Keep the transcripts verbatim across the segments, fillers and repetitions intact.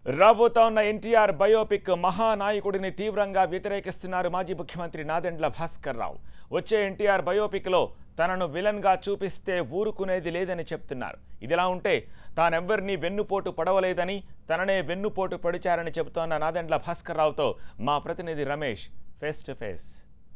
రాబోతోన్న NTR biopic మహానాయకుడిని తీవ్రంగా వ్యతిరేకిస్తున్నారు మాజీ ముఖ్యమంత్రి నాదెండ్ల భాస్కర్ రావు. వచ్చే ఎన్టీఆర్ బయోపిక్లో తనను విలన్గా చూపిస్తే ఊరుకునేది లేదని చెప్తున్నారు. ఇదిలా ఉంటే తానెవ్వరినీ వెన్నుపోటు పడవలేదని, తననే వెన్నుపోటు పడిచారని చెబుతోన్న నాదెండ్ల భాస్కర్ రావుతో మా ప్రతినిధి Ramesh face to face.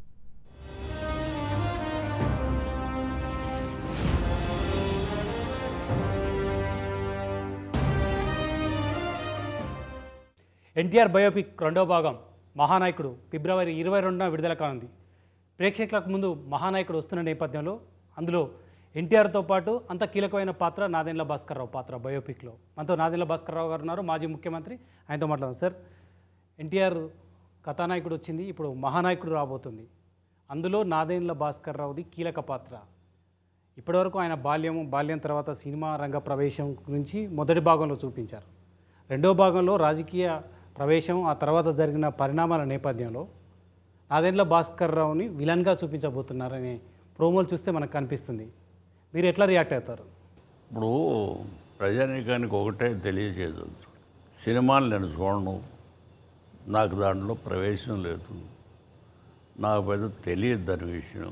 NTR biopic రెండో భాగం మహానాయకుడు ఫిబ్రవరి ఇరవై రెండున విడుదల కానుంది. ప్రేక్షకులకు ముందు మహానాయకుడు వస్తున్న నేపథ్యంలో అందులో ఎన్టీఆర్తో పాటు అంత కీలకమైన పాత్ర నాదెండ్ల భాస్కర్ రావు పాత్ర బయోపిక్లో. మనతో నాదెండ్ల భాస్కర్ రావు గారు ఉన్నారు, మాజీ ముఖ్యమంత్రి. ఆయనతో మాట్లాడారు. సార్, ఎన్టీఆర్ కథానాయకుడు వచ్చింది, ఇప్పుడు మహానాయకుడు రాబోతుంది. అందులో నాదెండ్ల భాస్కర్ రావుది కీలక పాత్ర. ఇప్పటివరకు ఆయన బాల్యం బాల్యం తర్వాత సినిమా రంగ ప్రవేశం గురించి మొదటి భాగంలో చూపించారు. రెండో భాగంలో రాజకీయ ప్రవేశం, ఆ తర్వాత జరిగిన పరిణామాల నేపథ్యంలో నాదెండ్ల భాస్కర్ రావుని విలన్గా చూపించబోతున్నారనే ప్రోమోలు చూస్తే మనకు కనిపిస్తుంది. మీరు ఎట్లా రియాక్ట్ అవుతారు? ఇప్పుడు ప్రజానీకానికి ఒకటే తెలియజేయదు, సినిమాలు నేను చూడను, నాకు దాంట్లో ప్రవేశం లేదు, నాకు పెద్ద తెలియదు దాని విషయం.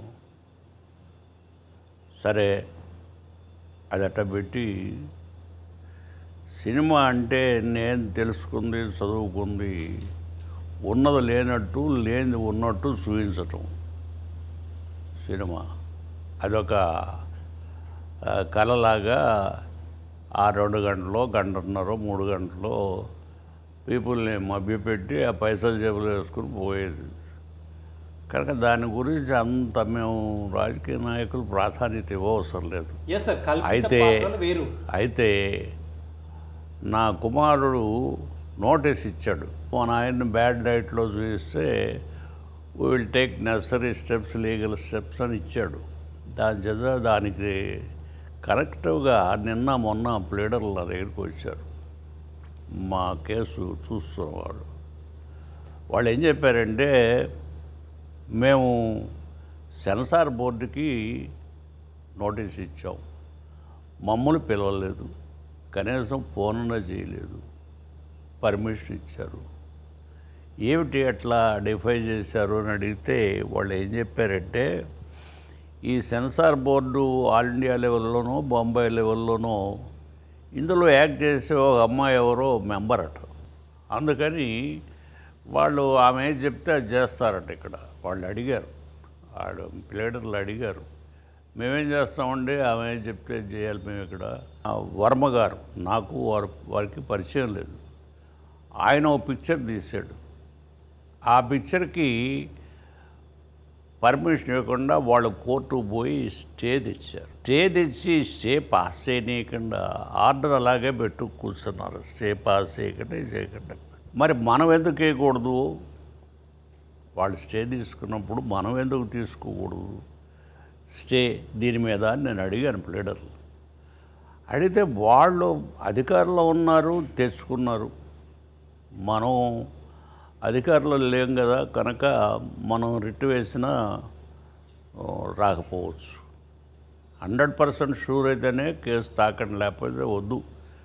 సరే, అది అట్ట పెట్టి సినిమా అంటే నేను తెలుసుకుంది, చదువుకుంది, ఉన్నది లేనట్టు లేనిది ఉన్నట్టు చూపించటం సినిమా. అదొక కళలాగా ఆ రెండు గంటలో గంటన్నర మూడు గంటలో పీపుల్ని మభ్యపెట్టి ఆ పైసలు జేబులు వేసుకుని పోయేది. కనుక దాని గురించి అంత మేము రాజకీయ నాయకులు ప్రాధాన్యత ఇవ్వవసరం లేదు. అయితే అయితే నా కుమారుడు నోటీస్ ఇచ్చాడు, మన ఆయన్ని బ్యాడ్ డైట్లో చూపిస్తే we will take necessary steps, legal steps అని ఇచ్చాడు. దాని చేత దానికి కరెక్టివ్గా నిన్న మొన్న ప్లేడర్లు నా దగ్గరికి వచ్చారు, మా కేసు చూస్తున్నవాడు. వాళ్ళు ఏం చెప్పారంటే, మేము సెన్సార్ బోర్డుకి నోటీస్ ఇచ్చాం, మమ్మల్ని పిలవలేదు, కనీసం ఫోన్లో చేయలేదు, పర్మిషన్ ఇచ్చారు, ఏమిటి అట్లా డిఫై చేశారు అని అడిగితే వాళ్ళు ఏం చెప్పారంటే, ఈ సెన్సార్ బోర్డు ఆల్ ఇండియా లెవెల్లోనో బొంబాయి లెవెల్లోనో ఇందులో యాక్ట్ చేసే ఒక అమ్మాయి ఎవరో మెంబర్ అట, అందుకని వాళ్ళు ఆమె ఏం చెప్తే అది చేస్తారట. ఇక్కడ వాళ్ళు అడిగారు, వాడు ప్లేడర్లు అడిగారు, మేమేం చేస్తామండి, ఆమె ఏం చెప్తే చేయాలి మేము. ఇక్కడ వర్మ గారు, నాకు వారి వారికి పరిచయం లేదు, ఆయన ఓ పిక్చర్ తీశాడు, ఆ పిక్చర్కి పర్మిషన్ ఇవ్వకుండా వాళ్ళు కోర్టుకు పోయి స్టే తెచ్చారు. స్టే తెచ్చి స్టే పాస్ చేయనీయకుండా ఆర్డర్ అలాగే పెట్టు కూర్చున్నారు, స్టే పాస్ చేయకుండా చేయకుండా. మరి మనం ఎందుకు వేయకూడదు? వాళ్ళు స్టే తీసుకున్నప్పుడు మనం ఎందుకు తీసుకోకూడదు స్టే దీని మీద అని నేను అడిగాను ప్లేడర్లు. అడిగితే వాళ్ళు అధికారంలో ఉన్నారు, తెచ్చుకున్నారు, మనం అధికారంలో లేం కదా, కనుక మనం రిట్ వేసినా రాకపోవచ్చు. హండ్రెడ్ పర్సెంట్ షూర్ అయితేనే కేసు తాకండి, లేకపోతే వద్దు,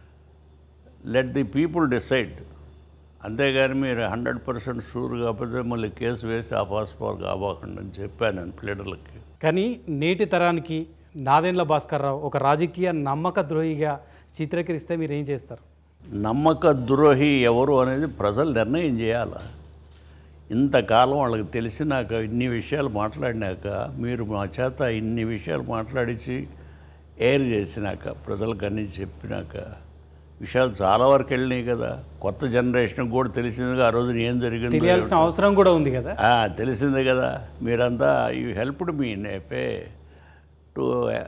లెట్ ది పీపుల్ డిసైడ్. అంతేగాని మీరు హండ్రెడ్ పర్సెంట్ షూర్ కాకపోతే మళ్ళీ కేసు వేసి ఆ పాస్పోర్ కాబాకండి అని చెప్పాను నేను ప్లేడర్లకి. కానీ నేటి తరానికి నాదెండ్ల భాస్కర్ రావు ఒక రాజకీయ నమ్మక ద్రోహిగా చిత్రీకరిస్తే మీరు ఏం చేస్తారు? నమ్మక ద్రోహి ఎవరు అనేది ప్రజలు నిర్ణయం చేయాలి. ఇంతకాలం వాళ్ళకి తెలిసినాక, ఇన్ని విషయాలు మాట్లాడినాక, మీరు మా చేత ఇన్ని విషయాలు మాట్లాడించి ఎయిర్ చేసినాక, ప్రజలకు అన్నీ చెప్పినాక విషయాలు చాలా వరకు వెళ్ళినాయి కదా. కొత్త జనరేషన్కి కూడా తెలిసిందిగా ఆ రోజున ఏం జరిగింది, తెలియాల్సిన అవసరం కూడా ఉంది కదా, తెలిసిందే కదా. మీరంతా you helped me in a to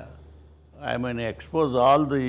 I mean expose all the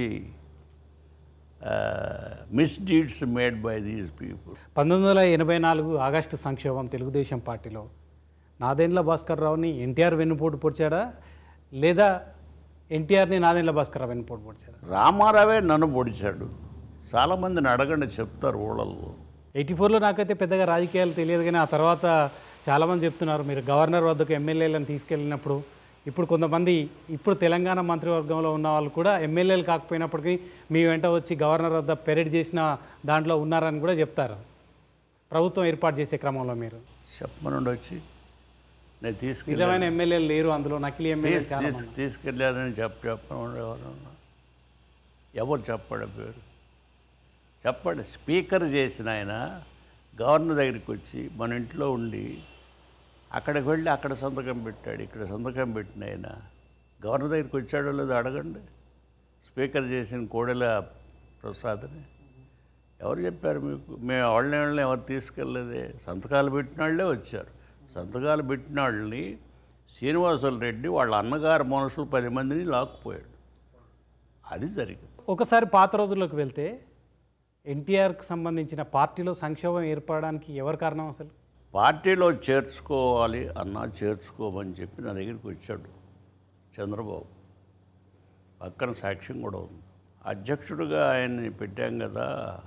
misdeeds made by these people. పంతొమ్మిది వందల ఎనభై నాలుగు ఆగస్టు సంక్షోభం తెలుగుదేశం పార్టీలో నాదెండ్ల భాస్కర్ రావుని ఎన్టీఆర్ వెన్నుపోటు పొడిచాడా, లేదా ఎన్టీఆర్ని నాదెండ్ల భాస్కర్ రావు వెన్నుపోటు పొడిచాడా? రామారావే నన్ను పొడిచాడు. చాలామందిని అడగండి, చెప్తారు ఊళ్ళల్లో. ఎయిటీ ఫోర్లో నాకైతే పెద్దగా రాజకీయాలు తెలియదు, కానీ ఆ తర్వాత చాలామంది చెప్తున్నారు, మీరు గవర్నర్ వద్దకు ఎమ్మెల్యేలను తీసుకెళ్ళినప్పుడు ఇప్పుడు కొంతమంది ఇప్పుడు తెలంగాణ మంత్రివర్గంలో ఉన్న వాళ్ళు కూడా ఎమ్మెల్యేలు కాకపోయినప్పటికీ మీ వెంట వచ్చి గవర్నర్ వద్ద పెరేడ్ చేసిన దాంట్లో ఉన్నారని కూడా చెప్తారు ప్రభుత్వం ఏర్పాటు చేసే క్రమంలో. మీరు చెప్పమనండి వచ్చి నేను తీసుకెళ్ళి నిజమైన ఎమ్మెల్యేలు లేరు అందులో, నకిలీ ఎమ్మెల్యేలు చాలా మంది. తీసుకెళ్ళారని చెప్ప చెప్పమని ఎవరన్నా ఎవరు చెప్పండి పేరు చెప్పండి. స్పీకర్ చేసిన ఆయన గవర్నర్ దగ్గరికి వచ్చి మన ఇంట్లో ఉండి అక్కడికి వెళ్ళి అక్కడ సంతకం పెట్టాడు, ఇక్కడ సంతకం పెట్టిన ఆయన గవర్నర్ దగ్గరికి వచ్చాడో లేదో అడగండి. స్పీకర్ చేసిన కోడెల ప్రసాద్ని ఎవరు చెప్పారు మీకు? మేము వాళ్ళని వాళ్ళని ఎవరు తీసుకెళ్ళలేదే. సంతకాలు పెట్టిన వాళ్ళే వచ్చారు. సంతకాలు పెట్టిన వాళ్ళని శ్రీనివాసులు రెడ్డి వాళ్ళ అన్నగారు మనుషులు పది మందిని లాక్కుపోయాడు. అది జరిగింది. ఒకసారి పాత రోజుల్లోకి వెళ్తే ఎన్టీఆర్కి సంబంధించిన పార్టీలో సంక్షోభం ఏర్పడడానికి ఎవరు కారణం అసలు? పార్టీలో చేర్చుకోవాలి అన్నా చేర్చుకోమని చెప్పి నా దగ్గరికి వచ్చాడు చంద్రబాబు. పక్కన సాక్ష్యం కూడా ఉంది. అధ్యక్షుడిగా ఆయన్ని పెట్టాం కదా,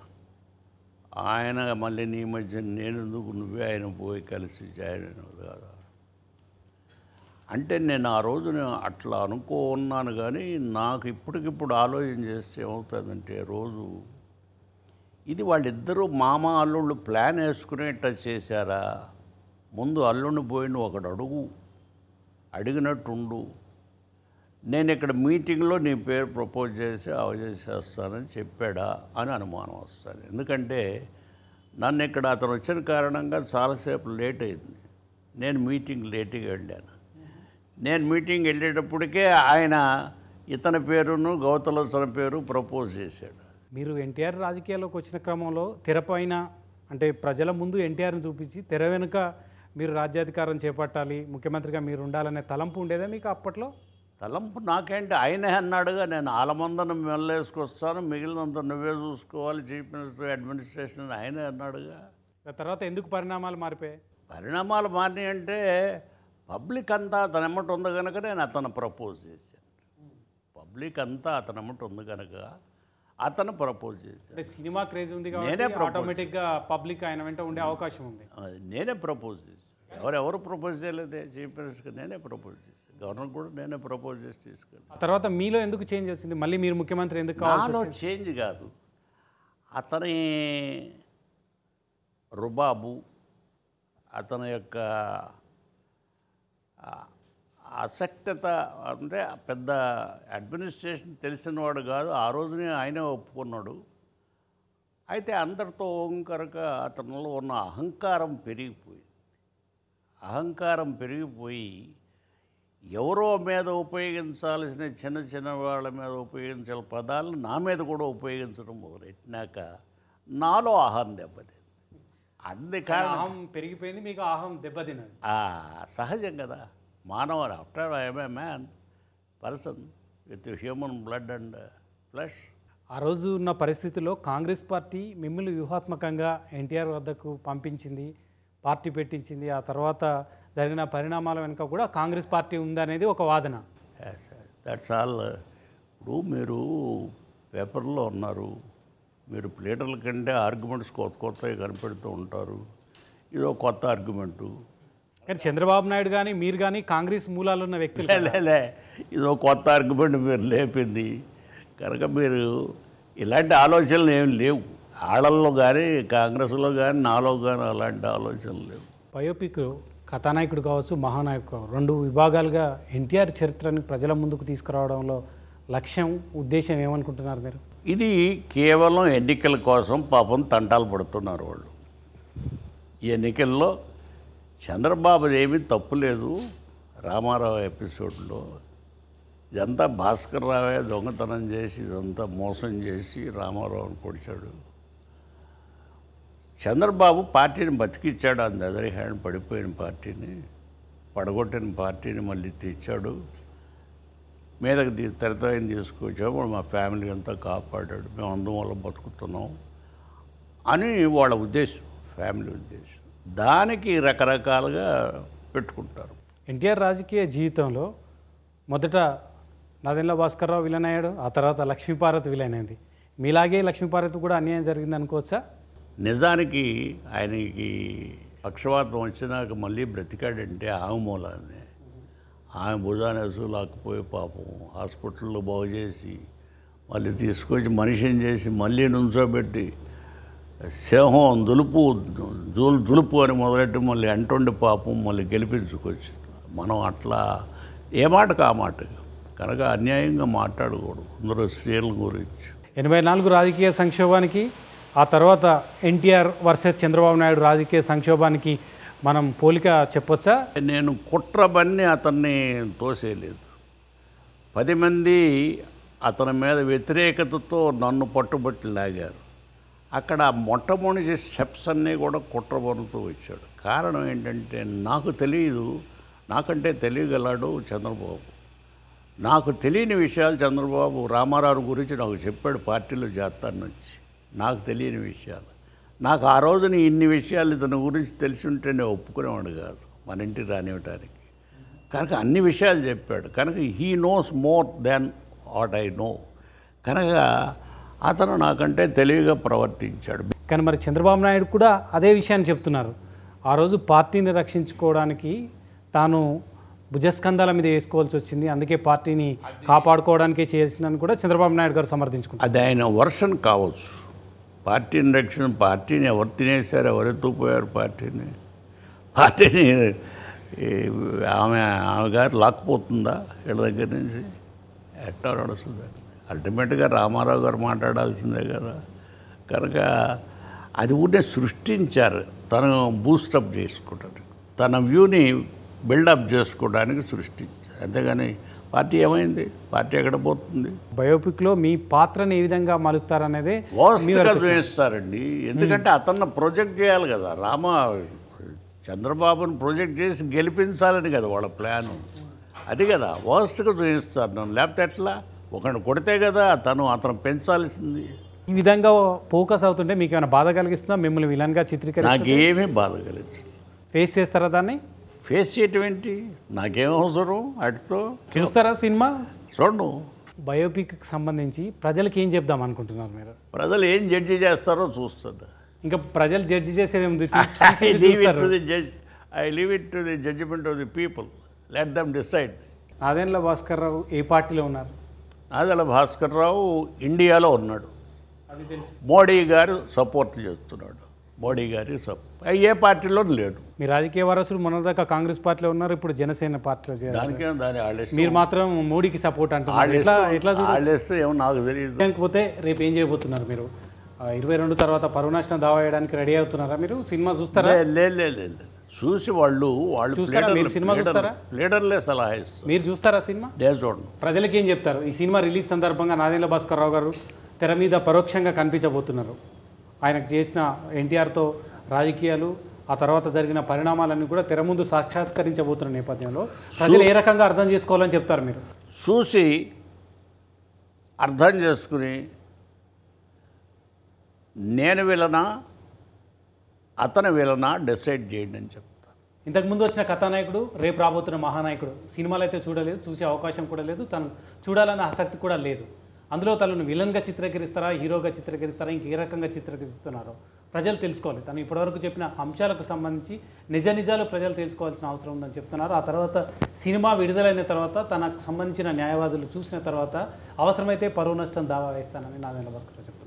ఆయన మళ్ళీ నీ మధ్య నేను ఎందుకు నువ్వే ఆయన పోయి కలిసి జాయిన్ అయినావు కదా అంటే నేను ఆ రోజున అట్లా అనుకోన్నాను. కానీ నాకు ఇప్పటికిప్పుడు ఆలోచన చేస్తే ఏమవుతుందంటే రోజు ఇది వాళ్ళిద్దరూ మామ అల్లుళ్ళు ప్లాన్ వేసుకునేట చేశారా? ముందు అల్లుడిని పోయిన ఒకడు అడుగు అడిగినట్టుండు, నేను ఇక్కడ మీటింగ్లో నీ పేరు ప్రపోజ్ చేసి అవజేసేస్తానని చెప్పాడా అని అనుమానం వస్తుంది. ఎందుకంటే నన్ను ఇక్కడ అతను వచ్చిన కారణంగా చాలాసేపు లేట్ అయింది. నేను మీటింగ్ లేట్గా వెళ్ళాను. నేను మీటింగ్ వెళ్ళేటప్పటికే ఆయన ఇతని పేరును గౌతలోచన పేరు ప్రపోజ్ చేశాడు. మీరు ఎన్టీఆర్ రాజకీయాల్లోకి వచ్చిన క్రమంలో తెరపైన అంటే ప్రజల ముందు ఎన్టీఆర్ని చూపించి తెర వెనుక మీరు రాజ్యాధికారం చేపట్టాలి, ముఖ్యమంత్రిగా మీరు ఉండాలనే తలంపు ఉండేదా మీకు అప్పట్లో? తలంపు నాకేంటి, ఆయనే అన్నాడుగా నేను ఆలమందను మెల్లేసుకొస్తాను, మిగిలినంత నువ్వే చూసుకోవాలి చీఫ్ మినిస్టర్ అడ్మినిస్ట్రేషన్ ఆయనే అన్నాడుగా. తర్వాత ఎందుకు పరిణామాలు మారిపోయాయి? పరిణామాలు మారినాయి అంటే పబ్లిక్ అంతా అతను ఎమ్మటి ఉంది కనుక నేను అతను ప్రపోజ్ చేశాను. పబ్లిక్ అంతా అతను ఎమ్మటి ఉంది కనుక అతను ప్రపోజ్ చేశాను. సినిమా క్రేజ్ ఉంది కాబట్టి ఆటోమేటిక్గా పబ్లిక్ ఆయన వెంట ఉండే అవకాశం ఉంది. నేనే ప్రపోజ్ చేశాను. ఎవరెవరు ప్రపోజ్ చేయలేదే, చీఫ్ మినిస్టర్కి నేనే ప్రపోజ్ చేశాను. గవర్నర్ కూడా నేనే ప్రపోజ్ చేసి తీసుకెళ్ళాను. ఆ తర్వాత మీలో ఎందుకు చేంజ్ వచ్చింది? మళ్ళీ మీరు ముఖ్యమంత్రి ఎందుకు కావాలి? నాలో చేంజ్ కాదు, అతని రుబాబు, అతని యొక్క ఆసక్తత అంటే పెద్ద అడ్మినిస్ట్రేషన్ తెలిసినవాడు కాదు. ఆ రోజునే ఆయనే ఒప్పుకున్నాడు. అయితే అందరితో ఓంకరక అతనిలో ఉన్న అహంకారం పెరిగిపోయింది. అహంకారం పెరిగిపోయి ఎవరో మీద ఉపయోగించాల్సిన చిన్న చిన్న వాళ్ళ మీద ఉపయోగించాల పదాలను నా మీద కూడా ఉపయోగించడం మొదలెట్టినాక నాలో అహం దెబ్బతింది. అందుకని అహం పెరిగిపోయింది, మీకు అహం దెబ్బతిన్నది. సహజం కదా, మానవుడు. After I'm a man person with human blood and flesh. ఆ రోజు ఉన్న పరిస్థితుల్లో కాంగ్రెస్ పార్టీ మిమ్మల్ని వ్యూహాత్మకంగా ఎన్టీఆర్ వద్దకు పంపించింది, పార్టీ పెట్టించింది. ఆ తర్వాత జరిగిన పరిణామాల వెనుక కూడా కాంగ్రెస్ పార్టీ ఉందనేది ఒక వాదన. That's all. ఇప్పుడు మీరు పేపర్లో ఉన్నారు, మీరు ప్లేటర్ల కంటే ఆర్గ్యుమెంట్స్ కొత్త కొత్తవి కనిపెడుతూ ఉంటారు. ఇదో కొత్త ఆర్గ్యుమెంటు. కానీ చంద్రబాబు నాయుడు కానీ మీరు కానీ కాంగ్రెస్ మూలాలు ఉన్న వ్యక్తులు లేలే, ఇదో కొత్త ఆర్గ్యుమెంట్ మీరు లేపింది కనుక మీరు ఇలాంటి ఆలోచనలు ఏమి లేవు. ఆళ్ళల్లో కానీ కాంగ్రెస్లో కానీ నాలో కానీ అలాంటి ఆలోచనలు లేవు. బయోపిక్ కథానాయకుడు కావచ్చు, మహానాయకుడు కావచ్చు, రెండు విభాగాలుగా ఎన్టీఆర్ చరిత్రని ప్రజల ముందుకు తీసుకురావడంలో లక్ష్యం, ఉద్దేశం ఏమనుకుంటున్నారు మీరు? ఇది కేవలం ఎన్నికల కోసం పాపం తంటాలు పడుతున్నారు వాళ్ళు. ఈ ఎన్నికల్లో చంద్రబాబుది ఏమీ తప్పు లేదు. రామారావు ఎపిసోడ్లో ఇదంతా భాస్కర్ రావే దొంగతనం చేసి ఇదంతా మోసం చేసి రామారావుని పొడిచాడు. చంద్రబాబు పార్టీని బతికిచ్చాడు. అంత అదర్ హ్యాండ్ పడిపోయిన పార్టీని, పడగొట్టిన పార్టీని మళ్ళీ తెచ్చాడు, మీదకి తీ తెరతాయిని తీసుకొచ్చాము, మా ఫ్యామిలీ అంతా కాపాడాడు, మేము అందువల్ల బతుకుతున్నాం అని వాళ్ళ ఉద్దేశం, ఫ్యామిలీ ఉద్దేశం. దానికి రకరకాలుగా పెట్టుకుంటారు. ఎన్టీఆర్ రాజకీయ జీవితంలో మొదట నాదెండ్ల భాస్కర్రావు విలన్ అయ్యాడు, ఆ తర్వాత లక్ష్మీపార్వతి విలన్ అయింది. మీలాగే లక్ష్మీపార్వతి కూడా అన్యాయం జరిగింది అనుకోవచ్చా? నిజానికి ఆయనకి పక్షవాతం వచ్చినాక మళ్ళీ బ్రతికాడంటే ఆమె మూలాన్ని. ఆమె భుజాన్ని వేసుకు లాక్కుపోయి పాపం హాస్పిటల్లో బాగు చేసి మళ్ళీ తీసుకొచ్చి మనిషిని చేసి మళ్ళీ నుంచోబెట్టి సింహం దులుపు జూలు దులుపు అని మొదలెట్టి మళ్ళీ అంటుండి పాపం మళ్ళీ గెలిపించుకొచ్చి మనం అట్లా ఏ మాటకు ఆ మాట కనుక అన్యాయంగా మాట్లాడకూడదు అందరూ స్త్రీల గురించి. ఎనభై నాలుగు రాజకీయ సంక్షోభానికి ఆ తర్వాత ఎన్టీఆర్ వర్సెస్ చంద్రబాబు నాయుడు రాజకీయ సంక్షోభానికి మనం పోలిక చెప్పొచ్చా? నేను కుట్రబన్ని అతన్ని తోసేయలేదు. పది మంది అతని మీద వ్యతిరేకతతో నన్ను పట్టుబట్టి లాగారు. అక్కడ మొట్టమొదటి స్టెప్స్ అన్నీ కూడా కుట్రబడుతూ వచ్చాడు. కారణం ఏంటంటే నాకు తెలియదు, నాకంటే తెలియగలడు చంద్రబాబు. నాకు తెలియని విషయాలు చంద్రబాబు రామారావు గురించి నాకు చెప్పాడు పార్టీలో చేస్తాను వచ్చి. నాకు తెలియని విషయాలు నాకు ఆ రోజున ఇన్ని విషయాలు ఇతని గురించి తెలిసి ఉంటే నేను ఒప్పుకునేవాడు కాదు మన ఇంటికి రానివ్వటానికి. కనుక అన్ని విషయాలు చెప్పాడు. కనుక he knows more than what I know. కనుక అతను నాకంటే తెలివిగా ప్రవర్తించాడు. కానీ మరి చంద్రబాబు నాయుడు కూడా అదే విషయాన్ని చెప్తున్నారు. ఆ రోజు పార్టీని రక్షించుకోవడానికి తాను భుజస్కంధాల మీద వేసుకోవాల్సి వచ్చింది, అందుకే పార్టీని కాపాడుకోవడానికే చేసిందని కూడా చంద్రబాబు నాయుడు గారు సమర్థించుకుంటారు. అది ఆయన వర్షన్ కావచ్చు. పార్టీని రక్షణ పార్టీని ఎవరు తినేశారు, ఎవరు ఎత్తుకుపోయారు పార్టీని పార్టీని ఆమె ఆమె గారు లాక్కుపోతుందా వీళ్ళ దగ్గర నుంచి? ఎట్టా నడుస్తుంది? అల్టిమేట్గా రామారావు గారు మాట్లాడాల్సిందే కదా. కనుక అది ఊరినే సృష్టించారు తను బూస్టప్ చేసుకోవడానికి, తన వ్యూని బిల్డప్ చేసుకోవడానికి సృష్టించారు. అంతేగాని పార్టీ ఏమైంది? పార్టీ ఎక్కడ పోతుంది? బయోపిక్లో మీ పాత్రని ఏ విధంగా మలుస్తారనేది వాస్తవంగా చూపిస్తారండి. ఎందుకంటే అతన్ని ప్రొజెక్ట్ చేయాలి కదా. రామ చంద్రబాబుని ప్రొజెక్ట్ చేసి గెలిపించాలని కదా వాళ్ళ ప్లాను. అది కదా వాస్తవంగా చూపిస్తారు నన్ను. లేకపోతే ఎట్లా? ఒకరిని కొడితే కదా తను అతను పెంచాల్సింది. ఈ విధంగా ఫోకస్ అవుతుంటే మీకు ఏమైనా బాధ కలిగిస్తుందా? మిమ్మల్ని విలన్గా చిత్రీకరి నాకేమీ బాధ కలిగించదు. ఫేస్ చేస్తారా దాన్ని? ఫేస్ చేయటం ఏంటి? నాకేం అవసరం వాటితో? చూస్తారా సినిమా? చూడను. బయోపిక్కి సంబంధించి ప్రజలకు ఏం చెప్దాం అనుకుంటున్నారు మీరు? ప్రజలు ఏం జడ్జి చేస్తారో చూస్తుంది. ఇంకా ప్రజలు జడ్జి చేసేది ఉంది. I leave it to the judge I leave it to the judgement of the people. Let them decide. Nadendla Bhaskar Rao ఏ పార్టీలో ఉన్నారు? నాదెండ్ల భాస్కర్ రావు ఇండియాలో ఉన్నాడు. అది తెలుసు. మోడీ గారు సపోర్ట్ చేస్తున్నాడు. మోడీ గారి సపోర్ట్ ఏ పార్టీలో లేదు. మీ రాజకీయ వారసులు మొన్నదాకా కాంగ్రెస్ పార్టీలో ఉన్నారు, ఇప్పుడు జనసేన పార్టీలో చేరారు. దానికేమో దాని ఆడేస్తే మీరు మాత్రం మోడీకి సపోర్ట్ అంటున్నారు. ఎట్లా ఎట్లా ఆడేస్తే ఏమో నాకు తెలియదు. లేకపోతే రేపు ఏం చేయబోతున్నారు మీరు? ఇరవై రెండు తర్వాత పరువు నష్టం దావా వేయడానికి రెడీ అవుతున్నారా మీరు? సినిమా చూస్తారా? లేదు లేదు చూసి వాళ్ళు వాళ్ళు సినిమా చూస్తారా? లీడర్లే సలహా ఇస్తారు. మీరు చూస్తారా సినిమా? లేదు చూడండి. ప్రజలకు ఏం చెప్తారు? ఈ సినిమా రిలీజ్ సందర్భంగా నాదెండ్ల భాస్కర్ రావు గారు తెర మీద పరోక్షంగా కనిపించబోతున్నారు. ఆయనకు చేసిన ఎన్టీఆర్తో రాజకీయాలు, ఆ తర్వాత జరిగిన పరిణామాలన్నీ కూడా తెర ముందు సాక్షాత్కరించబోతున్న నేపథ్యంలో ప్రజలు ఏ రకంగా అర్థం చేసుకోవాలని చెప్తారు మీరు? చూసి అర్థం చేసుకుని నేను వీళ్ళనా అతను వీళ్ళనా డిసైడ్ చేయండి అని చెప్తాను. ఇంతకుముందు వచ్చిన కథానాయకుడు, రేపు రాబోతున్న మహానాయకుడు సినిమాలు అయితే చూడలేదు, చూసే అవకాశం కూడా లేదు, తను చూడాలన్న ఆసక్తి కూడా లేదు. అందులో తనను విలన్గా చిత్రీకరిస్తారా, హీరోగా చిత్రీకరిస్తారా, ఇంక ఏ రకంగా చిత్రీకరిస్తున్నారో ప్రజలు తెలుసుకోవాలి. తను ఇప్పటివరకు చెప్పిన అంశాలకు సంబంధించి నిజ నిజాలు ప్రజలు తెలుసుకోవాల్సిన అవసరం ఉందని చెప్తున్నారు. ఆ తర్వాత సినిమా విడుదలైన తర్వాత తనకు సంబంధించిన న్యాయవాదులు చూసిన తర్వాత అవసరమైతే పరువు నష్టం దావా వేస్తానని నాదెండ్ల భాస్కర్ చెప్తున్నారు.